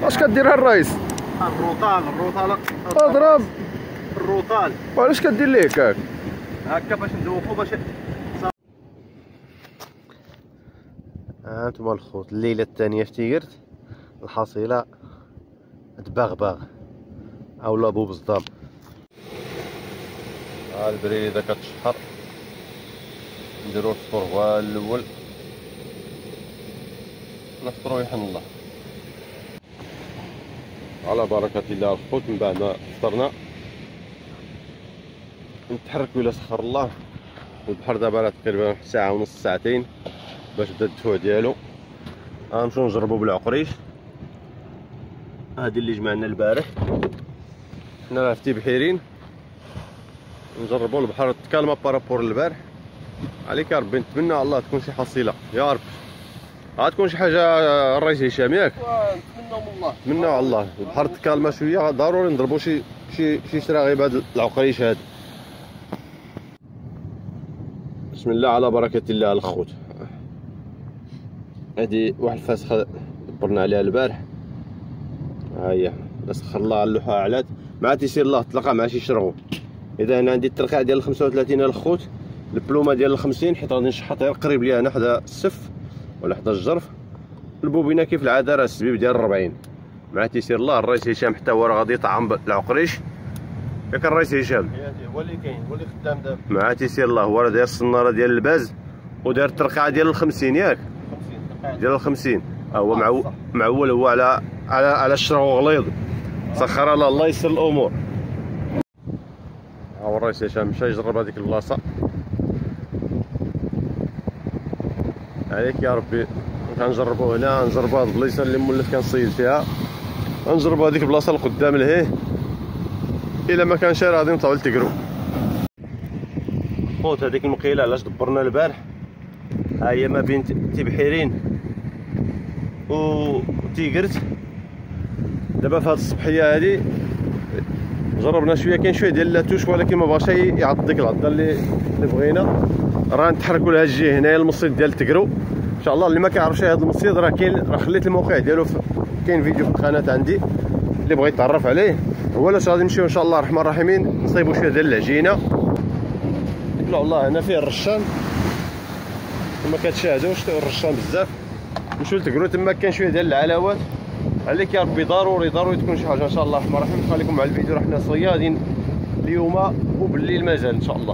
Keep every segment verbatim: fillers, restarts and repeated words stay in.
اش كديرها الرئيس؟ الروطال الروطال اضرب الروطال. وعلاش كدير ليه هكاك؟ هكا باش نذوقو باش ها انتما الخوت الليله الثانيه في تيغرت الحصيله تبغبغ اولا بو بصدام. ها البريري دا كتشحر نديرو الفطور الاول نفطرو يحن الله على بركه الله الخوت. من بعد ما فطرنا نتحركو الى سخر الله. والبحر دابا راه تقريبا ساعه ونص ساعتين باش بدا الدفوع ديالو. غنمشيو نجربو بالعقريش هادي اللي جمعنا البارح. حنا راه في تيبحيرين نجربو البحر تكالما بارابور البارح. عليك يا ربي نتمنى على الله تكون شي حصيله يا رب. غتكون شي حاجه الرئيس هشام ياك؟ نتمناو من الله نتمناو على الله البحر تكالما شويه ضروري نضربو شي شي شي شراغي بهاد العقريش هاد. بسم الله على بركه الله الخوت. هادي واحد الفاسخه دبرنا عليها البارح. ها هي سخر الله على اللوحه علات مع تيسير الله تلقى مع شي شرغو. اذا انا عندي الترقيع ديال خمسة وثلاثين الخوت، البلومه ديال خمسين حيت غادي نشحط غير قريب ليها هنا حدا السف ولا حدا الجرف. البوبينه كيف العاده راه السبيب ديال أربعين مع تيسير الله. الرئيس هشام حتى هو راه غادي يطعم بالعقريش ياك الرئيس هشام؟ هو اللي كاين هو اللي خدام دابا مع تيسير الله. هو راه داير الصناره ديال الباز وداير الترقيعه ديال الخمسين ياك؟ ديال الخمسين. هو معول معول هو على على على الشرغو غليظ. سخر الله الله يسر الامور. ها هو الرئيس هشام مشى يجرب هذيك البلاصه. عليك يا ربي غنجربو هنا نجربو هاد البلايصه اللي مولف كنصيد فيها. غنجربو هذيك البلاصه اللي قدام لهيه. الا ما كانش راه غادي نطلعو لتكرو. خوت هذيك المقيله علاش دبرنا البارح ها هي ما بين تيبحيرين و تيغرت. دابا في هاد الصبحيه هادي جربنا شويه كاين شويه ديال لاتوش ولكن ما بغاش يعض ديك العضه اللي اللي بغينا. راه نتحركوا لهاد الجهه هنايا المصيد ديال تكرو ان شاء الله. اللي ما كيعرفش هاد المصيد راه كاين راه خليت الموقع ديالو كاين فيديو في القناه عندي اللي بغى يتعرف عليه. هو لاش غادي نمشيو ان شاء الله الرحمن الرحيم نصيبوا شويه ديال العجينه. نطلعوا الله هنا فيه الرشان كما كتشاهدوا شتو الرشان بزاف. نمشيو لتكرو تما كاين شويه ديال العلاوات. عليك يا ربي ضروري ضروري تكون شي حاجه ان شاء الله الرحمن الرحيم. خليكم مع الفيديو راه حنا صيادين اليوم وبالليل مازال ان شاء الله.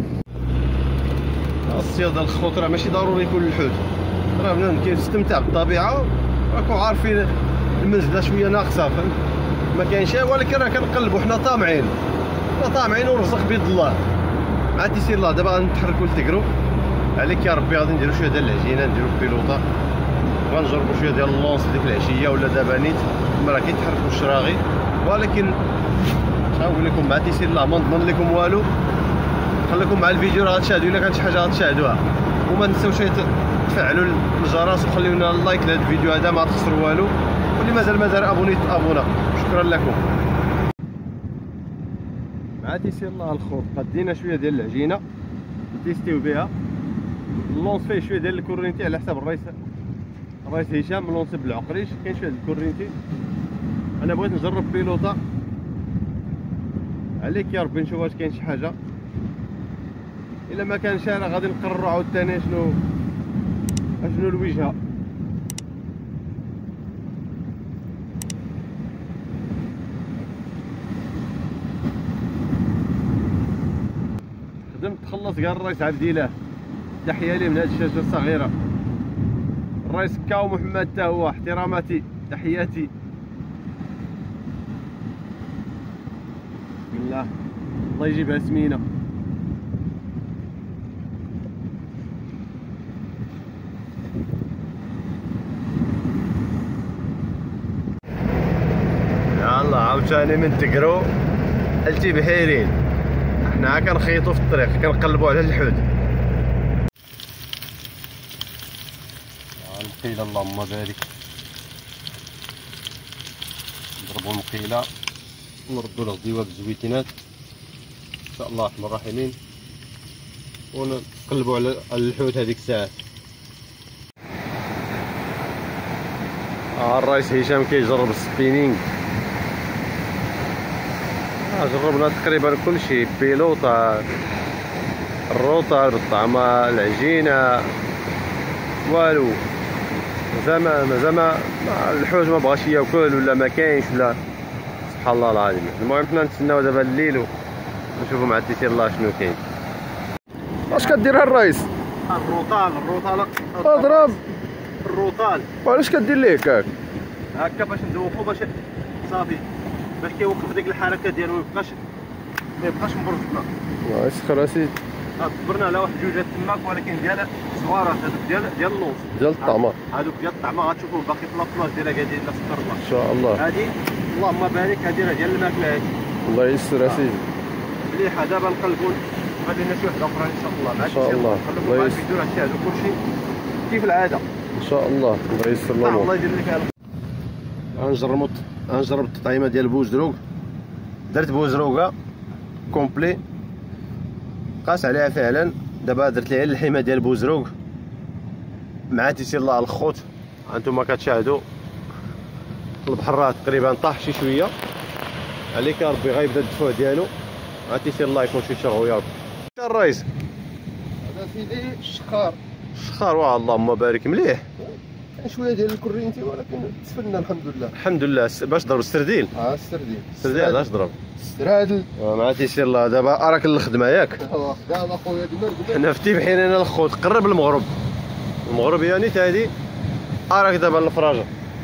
الصياده الخوت راه ماشي ضروري يكون الحوت. راه بنادم كيستمتع بالطبيعه. راكم عارفين المنزله شويه ناقصه فهمت ما كاينش ولكن راه كنقلبوا حنا طامعين حنا طامعين ورزق بيد الله. عاد تيسير الله دابا غنتحركوا لتكرو. عليك يا ربي غادي نديرو شويه ديال العجينه نديرو بيلوطه. غنجربوا شويه ديال اللونس ديك العشيه ولا دابا نيت تما راه كيتحركوا الشراغي. ولكن غنقول لكم مع تيسير الله ما نضمن لكم والو. خليكم مع الفيديو راه غتشاهدوا الا كانت شي حاجه غتشاهدوها. وما تنساوش تفعلوا الجرس وخليو لنا اللايك لهذا الفيديو هذا ما تخسروا والو. واللي مازال مازال ابوني تابونا. شكرا لكم. مع تيسير الله الخوت قدينا شويه ديال العجينه نتيستيو بها. اللونس فيه شويه ديال الكورينتي على حساب الرئيس الرئيس هشام ملونس بالعقريش. كاين شويه ديال الكورينتي. انا بغيت نجرب بيلوطه. عليك يا ربي نشوف واش كاين شي حاجه. الا ما كانش راه غادي نقرروا عاوتاني شنو شنو الوجهه. خدمت تخلص كاع الرئيس عبد الاله. تحيه ليه من هذه الشاشه الصغيره. الرئيس كاو محمد تا هو احتراماتي تحياتي. بسم الله الله يجيبها سمينه. يلا عاوتاني من تكرو لتيبحيرين. حنا كنخيطوا في الطريق كنقلبوا على الحوت. المقيله اللهم بارك. نضربوا المقيله ونردوا الغديوه بالزويتينات ان شاء الله الرحمن الرحيم ونقلبوا على الحوت هذيك الساعه. آه الرئيس هشام كيجرب السبينينغ. آه جربنا تقريبا كل شيء، بيلوطة، الروطة، الطعمة، العجينة، والو زعما زعما الحوج ما بغاش ياكل ولا ما كاينش ولا سبحان الله العظيم. المهم حنا نتسناو دابا الليل ونشوفوا مع التيسير الله شنو كاين. اش كدير الرئيس؟ الروطال الروطال اضرب الروطال. وعلاش كدير ليه هكاك؟ هكا باش نذوقو باش صافي باش كيوقف ديك الحركه ديالو ما يبقاش ما يبقاش مبرزنا. الله يسخر اسيدي. دبرنا على واحد جوج تماك ولكن ديال صغارات هذوك ديال ديال اللوز ديال الطعمه، هذوك ديال الطعمه غتشوفوه باقي في لابلاص ديالها قاعدين لا سكر الله ان شاء الله. هذه اللهم بارك هذه راه ديال الماكله هذه. الله يسر اسيدي. مليحه. دابا نقلبوا غادي لنا شي وحده اخرى ان شاء الله. ان شاء الله. الله يسر. الفيديو راه شاهدوا كلشي كيف العاده ان شاء الله. الله يسر الامور. الله يدير لك. غنجربوا غنجرب التطعيمه ديال بوزروق. درت بوزروقه كومبلي قاس عليها فعلا. دابا درت ليها اللحيمه ديال بوزروق مع تيسير الله الخوت. هانتوما كتشاهدوا البحر راه تقريبا طاح شي شويه عليك ربي غيبدا الدفوع ديالو. مع تيسير الله يكون شي شرغو ياك الرئيس. هذا سيدي الشخار الشخار واه اللهم بارك مليح. شويه ديال الكورينتي ولكن تسفلنا الحمد لله. الحمد لله. باش ضرب السرديل. اه السردين السرديل علاش ضرب السرادل. مع تيسير الله. دابا اراك الخدمه ياك. خدام اخويا دمر دمر. حنا في تيبحيرين انا الخوت قرب المغرب. المغرب يعني تادي اراك دابا الفراجه.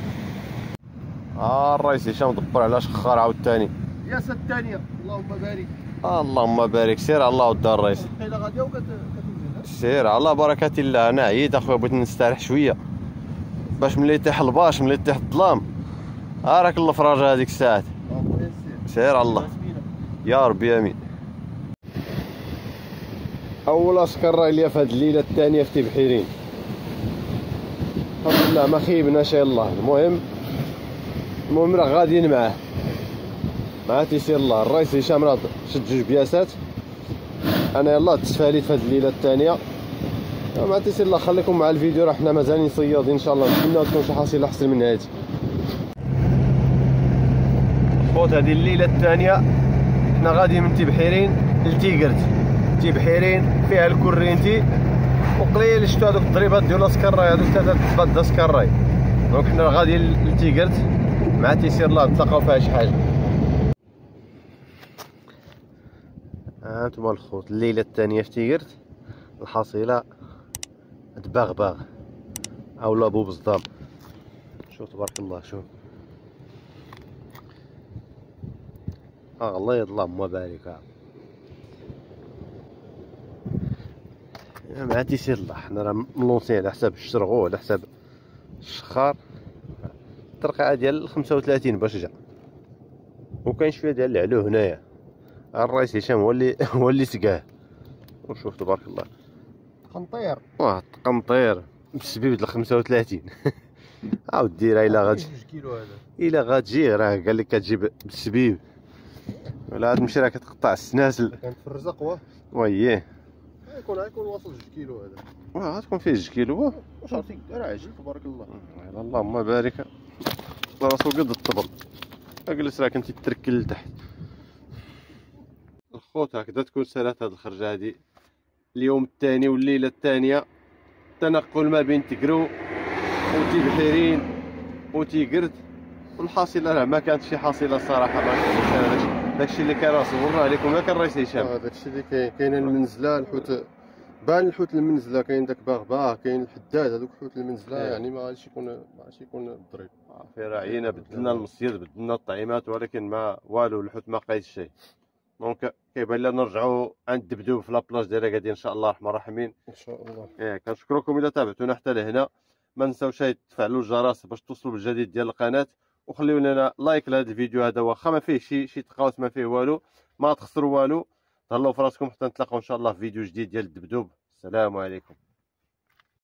اه الرئيس هشام دبر على شخار عاوتاني. يا سد الثانيه اللهم بارك. آه اللهم بارك. سير على الله ودار الرئيس. القيله غاديه وكتوزن. سير على بركه الله. انا عييت اخويا بغيت نستريح شويه باش ملي يطيح الباش ملي يطيح الظلام اراك الفراجه هذيك الساعات. سير على الله يا ربي امين. اول سكر ليا في هذه الليله الثانيه في تيبحيرين. الحمد لله ما خيبنا شاء الله. المهم المهم راه غاديين معاه مع تيسير الله. الرئيس هشام راه شد جوج بياسات. انا يلاه تسفاليت في هذه الليله الثانيه مع تيسير الله. خليكم مع الفيديو راه حنا مازالين صيادين ان شاء الله. نتمنى تكون شي حصيله احسن من هذه. خوت هذه الليله الثانيه حنا غاديين من تيبحيرين لتيقرت. تيبحيرين فيها الكورينتي وقليل شفتوا هذوك الضريبات ديال السكراي هذوك ثلاثه تبات د سكراي. دونك حنا غاديين لتيقرت مع تيسير الله نتلاقاو فيها شي حاجه. ها انتما الخوت الليله الثانيه في تيقرت. الحصيله دباغباغ اولا بوب صدام. شوف تبارك الله. شوف اه الله يضلع اللهم بارك. مع تيسير الله حنا راه ملونسين على حساب الشرغو على حساب الشخار. الترقيعه ديال خمسة وثلاثين باش جا وكاين شويه ديال العلو هنايا. الرئيس هشام هو اللي هو اللي سقاه. وشوف تبارك الله قنطير. واه قنطير بسبيبه ال خمسة وثلاثين. عاود ديرها الا غادي جوج كيلو هذا الا غتجي راه قال لك كتجيب بالسبيب ولا تمشي راه كتقطع السناسل. كانت في الرزق واه وييه يكون يكون واصل جوج كيلو هذا. واه غتكون فيه جوج كيلو. واش عرفتي راه عجيب تبارك الله. اللهم بارك. راسو قد الطبل. اجلس راه كنتي تركل لتحت. الخوت هكذا تكون سالات هاد الخرجه هادي اليوم الثاني والليله الثانيه. تنقل ما بين تقرو وتيبحيرين وتيقرت. والحاصله راه ما كانت شي حاصله الصراحه. ما كانش داكشي اللي كان راه صورنا عليكم ياك الرئيس هشام. اه داكشي اللي كاين. كاين المنزله الحوت بان الحوت المنزله كاين داك باغباه كاين الحداد هذوك حوت المنزله. يعني ما غاديش يكون ما غاديش يكون الضريب. في راعينا بدلنا المصيد بدلنا الطعيمات ولكن ما والو الحوت ما قايد شيء. دونك كيبان لنا نرجعوا عند الدبدوب في لابلاج ديالها قاعدين ان شاء الله الرحمن الرحيم ان شاء الله. ايه كنشكركم اذا تابعتونا حتى لهنا. ما نساوش تفعلوا الجرس باش توصلوا بالجديد ديال القناه وخليو لنا لايك لهذا الفيديو هذا. واخا ما فيه شي شي تقاوس ما فيه والو ما تخسروا والو. تهلاو في راسكم حتى نتلاقاو ان شاء الله في فيديو جديد ديال الدبدوب. السلام عليكم.